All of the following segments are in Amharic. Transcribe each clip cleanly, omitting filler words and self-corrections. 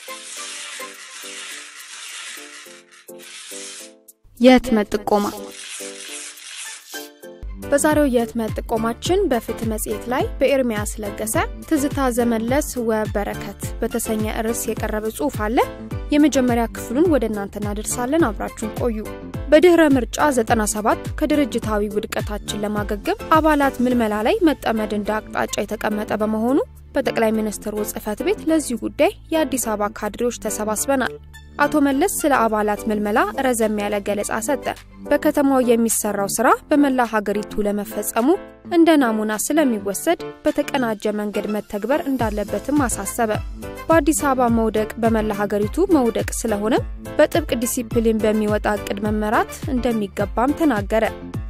የህትመት ጥቆማ በዛሬው የህትመት ጥቆማችን በፍትህ መጽሔት ላይ በኤርሚያስ ለገሰ ትዝታ ዘመለስ ወበረከት በተሰኘ ርዕስ የቀረበ ጽሑፍ አለ። የመጀመሪያ ክፍሉን ወደ እናንተ እናደርሳለን። አብራችሁን ቆዩ። በድህረ ምርጫ 97 ከድርጅታዊ ውድቀታችን ለማገገም አባላት ምልመላ ላይ መጠመድ እንደ አቅጣጫ የተቀመጠ በመሆኑ በጠቅላይ ሚኒስትሩ ጽሕፈት ቤት ለዚህ ጉዳይ የአዲስ አበባ ካድሬዎች ተሰባስበናል። አቶ መለስ ስለ አባላት ምልመላ ረዘም ያለ ገለጻ ሰጠ። በከተማው የሚሰራው ስራ በመላ ሀገሪቱ ለመፈጸሙ እንደ ናሙና ስለሚወሰድ በተቀናጀ መንገድ መተግበር እንዳለበትም አሳሰበ። በአዲስ አበባ መውደቅ በመላ ሀገሪቱ መውደቅ ስለሆነ በጥብቅ ዲሲፕሊን በሚወጣ እቅድ መመራት እንደሚገባም ተናገረ።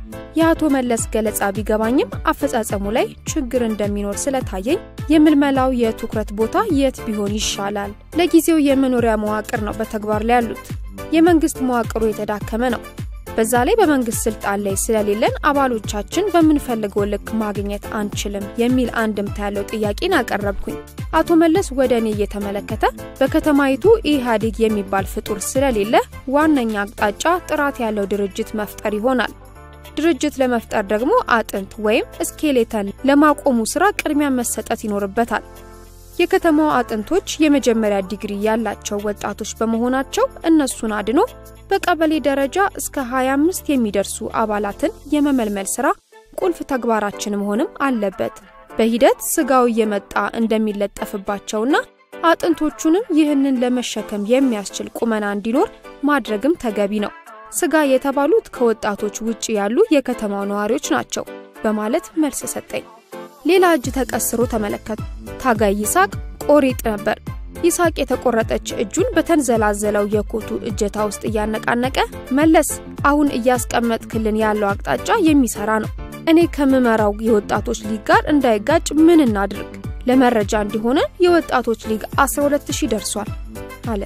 የአቶ መለስ ገለጻ ቢገባኝም አፈጻጸሙ ላይ ችግር እንደሚኖር ስለታየኝ የምልመላው የትኩረት ቦታ የት ቢሆን ይሻላል? ለጊዜው የመኖሪያ መዋቅር ነው በተግባር ላይ ያሉት። የመንግስት መዋቅሩ የተዳከመ ነው። በዛ ላይ በመንግስት ስልጣን ላይ ስለሌለን አባሎቻችን በመንፈልገው ልክ ማግኘት አንችልም የሚል አንድምታ ያለው ጥያቄን አቀረብኩኝ። አቶ መለስ ወደኔ እየተመለከተ በከተማይቱ ኢህአዴግ የሚባል ፍጡር ስለሌለ ዋነኛ አቅጣጫ ጥራት ያለው ድርጅት መፍጠር ይሆናል። ድርጅት ለመፍጠር ደግሞ አጥንት ወይም ስኬሌተን ለማቆሙ ስራ ቅድሚያ መሰጠት ይኖርበታል። የከተማው አጥንቶች የመጀመሪያ ዲግሪ ያላቸው ወጣቶች በመሆናቸው እነሱን አድኖ በቀበሌ ደረጃ እስከ 25 የሚደርሱ አባላትን የመመልመል ስራ ቁልፍ ተግባራችን መሆንም አለበት። በሂደት ስጋው የመጣ እንደሚለጠፍባቸውና አጥንቶቹንም ይህንን ለመሸከም የሚያስችል ቁመና እንዲኖር ማድረግም ተገቢ ነው። ስጋ የተባሉት ከወጣቶች ውጪ ያሉ የከተማው ነዋሪዎች ናቸው በማለት መልስ ሰጠኝ። ሌላ እጅ ተቀስሮ ተመለከቱ። ታጋይ ይሳቅ ቆሪጥ ነበር። ይሳቅ የተቆረጠች እጁን በተንዘላዘለው የኮቱ እጀታ ውስጥ ያነቃነቀ መለስ አሁን እያስቀመጥክልን ያለው አቅጣጫ የሚሰራ ነው። እኔ ከመመራው የወጣቶች ሊግ ጋር እንዳይጋጭ ምን እናድርግ? ለመረጃ እንዲሆነ የወጣቶች ሊግ 12000 ደርሷል አለ።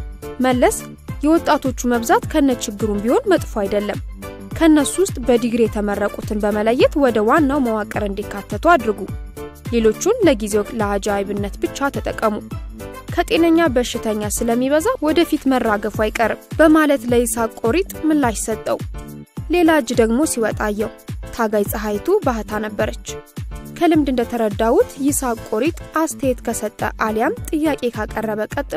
መለስ የወጣቶቹ መብዛት ከነችግሩም ቢሆን መጥፎ አይደለም። ከነሱ ውስጥ በዲግሪ የተመረቁትን በመለየት ወደ ዋናው መዋቅር እንዲካተቱ አድርጉ። ሌሎቹን ለጊዜው ለአጃይብነት ብቻ ተጠቀሙ። ከጤነኛ በሽተኛ ስለሚበዛ ወደፊት መራገፉ አይቀርም በማለት ለይሳቅ ቆሪጥ ምላሽ ሰጠው። ሌላ እጅ ደግሞ ሲወጣየው ታጋይ ፀሐይቱ ባህታ ነበረች። ከልምድ እንደተረዳውት ይሳቅ ቆሪጥ አስተያየት ከሰጠ አሊያም ጥያቄ ካቀረበ ቀጥሎ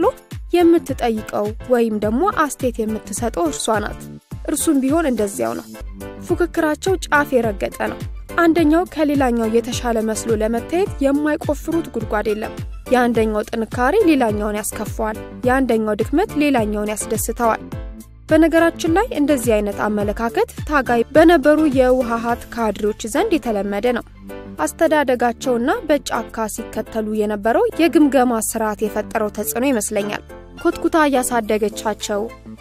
የምትጠይቀው ወይም ደግሞ አስተያየት የምትሰጠው እርሷ ናት። እርሱም ቢሆን እንደዚያው ነው። ፉክክራቸው ጫፍ የረገጠ ነው። አንደኛው ከሌላኛው የተሻለ መስሎ ለመታየት የማይቆፍሩት ጉድጓድ የለም። የአንደኛው ጥንካሬ ሌላኛውን ያስከፋዋል፣ የአንደኛው ድክመት ሌላኛውን ያስደስተዋል። በነገራችን ላይ እንደዚህ አይነት አመለካከት ታጋይ በነበሩ የውሃሃት ካድሬዎች ዘንድ የተለመደ ነው። አስተዳደጋቸውና በጫካ ሲከተሉ የነበረው የግምገማ ስርዓት የፈጠረው ተጽዕኖ ይመስለኛል። ኮትኩታ ያሳደገቻቸው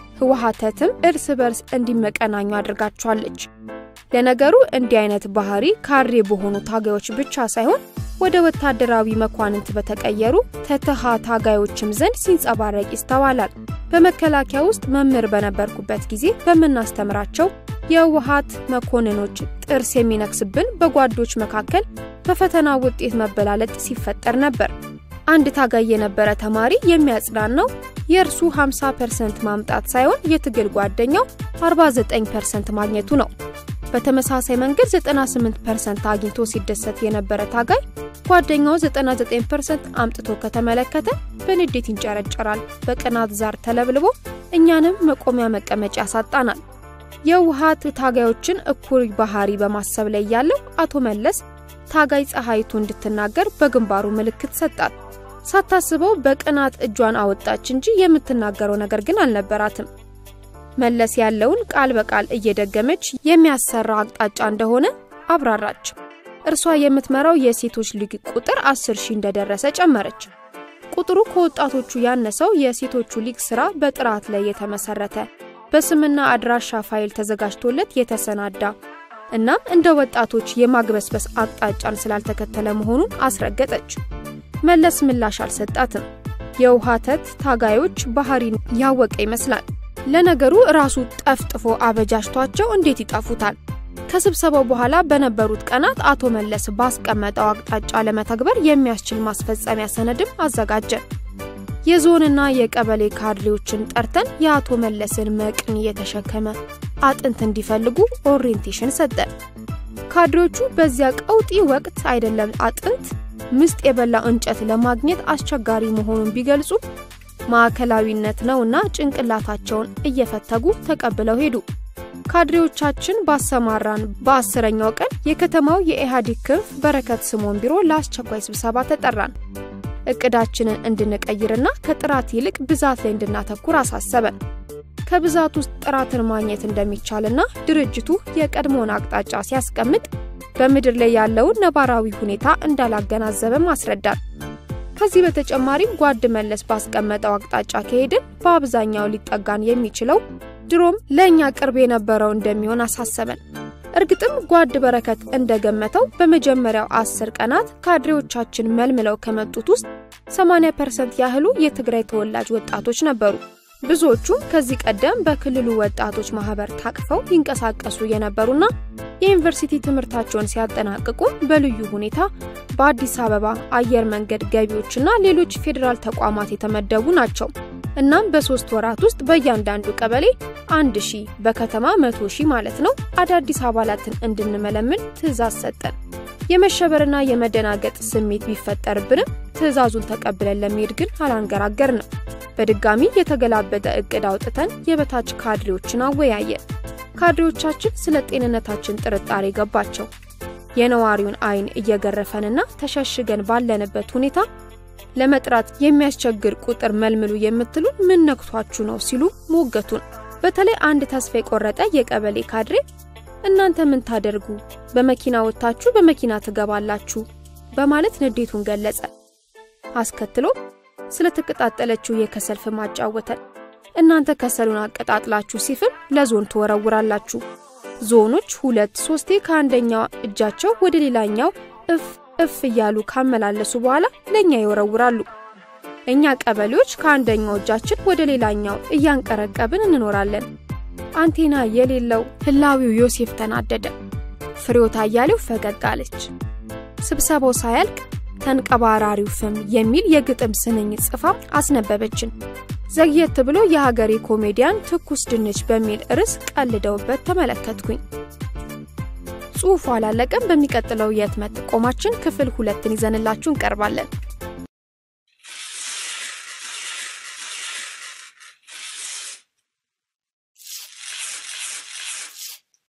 ህወሓተትም እርስ በርስ እንዲመቀናኙ አድርጋቸዋለች። ለነገሩ እንዲህ አይነት ባህሪ ካሬ በሆኑ ታጋዮች ብቻ ሳይሆን ወደ ወታደራዊ መኳንንት በተቀየሩ ተተሃ ታጋዮችም ዘንድ ሲንጸባረቅ ይስተዋላል። በመከላከያ ውስጥ መምህር በነበርኩበት ጊዜ በመናስተምራቸው የውሃት መኮንኖች ጥርስ የሚነክስብን በጓዶች መካከል በፈተና ውጤት መበላለጥ ሲፈጠር ነበር። አንድ ታጋይ የነበረ ተማሪ የሚያጽናናው የእርሱ 50% ማምጣት ሳይሆን የትግል ጓደኛው 49% ማግኘቱ ነው። በተመሳሳይ መንገድ 98% አግኝቶ ሲደሰት የነበረ ታጋይ ጓደኛው 99% አምጥቶ ከተመለከተ በንዴት ይንጨረጨራል። በቅናት ዛር ተለብልቦ እኛንም መቆሚያ መቀመጫ ያሳጣናል። የውሃት ታጋዮችን እኩል ባህሪ በማሰብ ላይ ያለው አቶ መለስ ታጋይ ፀሐይቱ እንድትናገር በግንባሩ ምልክት ሰጣት። ሳታስበው በቅናት እጇን አወጣች እንጂ የምትናገረው ነገር ግን አልነበራትም። መለስ ያለውን ቃል በቃል እየደገመች የሚያሰራ አቅጣጫ እንደሆነ አብራራች። እርሷ የምትመራው የሴቶች ሊግ ቁጥር 10000 እንደደረሰ ጨመረች። ቁጥሩ ከወጣቶቹ ያነሰው የሴቶቹ ሊግ ስራ በጥራት ላይ የተመሰረተ በስምና አድራሻ ፋይል ተዘጋጅቶለት የተሰናዳ እና እንደ ወጣቶች የማግበስበስ አቅጣጫን ስላልተከተለ መሆኑን አስረገጠች። መለስ ምላሽ አልሰጣትም። የውሃተት ታጋዮች ባህሪን ያወቀ ይመስላል። ለነገሩ ራሱ ጠፍጥፎ አበጃጅቷቸው እንዴት ይጣፉታል? ከስብሰባው በኋላ በነበሩት ቀናት አቶ መለስ ባስቀመጠው አቅጣጫ ለመተግበር የሚያስችል ማስፈጸሚያ ሰነድም አዘጋጀ። የዞንና የቀበሌ ካድሬዎችን ጠርተን የአቶ መለስን መቅን የተሸከመ አጥንት እንዲፈልጉ ኦሪየንቴሽን ሰጠን። ካድሬዎቹ በዚያ ቀውጢ ወቅት አይደለም አጥንት ምስጥ የበላ እንጨት ለማግኘት አስቸጋሪ መሆኑን ቢገልጹ ማዕከላዊነት ነውና ጭንቅላታቸውን እየፈተጉ ተቀብለው ሄዱ። ካድሬዎቻችን ባሰማራን በ10ኛው ቀን የከተማው የኢህአዴግ ክንፍ በረከት ስምኦን ቢሮ ለአስቸኳይ ስብሰባ ተጠራን። እቅዳችንን እንድንቀይርና ከጥራት ይልቅ ብዛት ላይ እንድናተኩር አሳሰበን። ከብዛት ውስጥ ጥራትን ማግኘት እንደሚቻልና ድርጅቱ የቀድሞውን አቅጣጫ ሲያስቀምጥ በምድር ላይ ያለው ነባራዊ ሁኔታ እንዳላገናዘበ ማስረዳት። ከዚህ በተጨማሪም ጓድ መለስ ባስቀመጠው አቅጣጫ ከሄድን በአብዛኛው ሊጠጋን የሚችለው ድሮም ለኛ ቅርብ የነበረው እንደሚሆን አሳሰበን። እርግጥም ጓድ በረከት እንደገመተው በመጀመሪያው 10 ቀናት ካድሬዎቻችን መልምለው ከመጡት ውስጥ 80% ያህሉ የትግራይ ተወላጅ ወጣቶች ነበሩ። ብዙዎቹ ከዚህ ቀደም በክልሉ ወጣቶች ማህበር ታቅፈው ይንቀሳቀሱ የነበሩና የዩኒቨርሲቲ ትምህርታቸውን ሲያጠናቅቁ በልዩ ሁኔታ በአዲስ አበባ አየር መንገድ ገቢዎችና ሌሎች ፌደራል ተቋማት የተመደቡ ናቸው። እናም በ3 ወራት ውስጥ በእያንዳንዱ ቀበሌ 1000 በከተማ 100,000 ማለት ነው አዳዲስ አባላትን እንድንመለምን ትዕዛዝ ሰጠን። የመሸበርና የመደናገጥ ስሜት ቢፈጠርብንም ትዕዛዙን ተቀብለን ለመሄድ ግን አላንገራገርንም። በድጋሚ የተገላበጠ እቅድ አውጥተን የበታች ካድሬዎችን አወያየን። ካድሬዎቻችን ስለ ጤንነታችን ጥርጣሬ ገባቸው። የነዋሪውን አይን እየገረፈንና ተሸሽገን ባለንበት ሁኔታ ለመጥራት የሚያስቸግር ቁጥር መልምሉ የምትሉ ምን ነክቷችሁ ነው ሲሉ ሞገቱን። በተለይ አንድ ተስፋ የቆረጠ የቀበሌ ካድሬ እናንተ ምን ታደርጉ በመኪና ወጣችሁ በመኪና ትገባላችሁ በማለት ንዴቱን ገለጸ። አስከትሎ ስለ ተቀጣጠለችው የከሰል ፍም አጫወተን። እናንተ ከሰሉን አቀጣጥላችሁ ሲፍም ለዞን ተወረውራላችሁ። ዞኖች 2-3 ከአንደኛው እጃቸው ወደ ሌላኛው እፍ እያሉ ካመላለሱ በኋላ ለኛ ይወረውራሉ። እኛ ቀበሌዎች ከአንደኛው እጃችን ወደ ሌላኛው እያንቀረቀብን እንኖራለን። አንቴና የሌለው ህላዊው ዮሴፍ ተናደደ። ፍሬዎት አያሌው ፈገግ አለች። ስብሰባው ሳያልቅ ተንቀባራሪው ፍም የሚል የግጥም ስንኝ ጽፋ አስነበበችን። ዘግየት ብሎ የሀገሬ ኮሜዲያን ትኩስ ድንች በሚል ርዕስ ቀልደውበት ተመለከትኩኝ። ጽሑፉ አላለቀም። በሚቀጥለው የህትመት ቆማችን ክፍል 2 ይዘንላችሁ እንቀርባለን።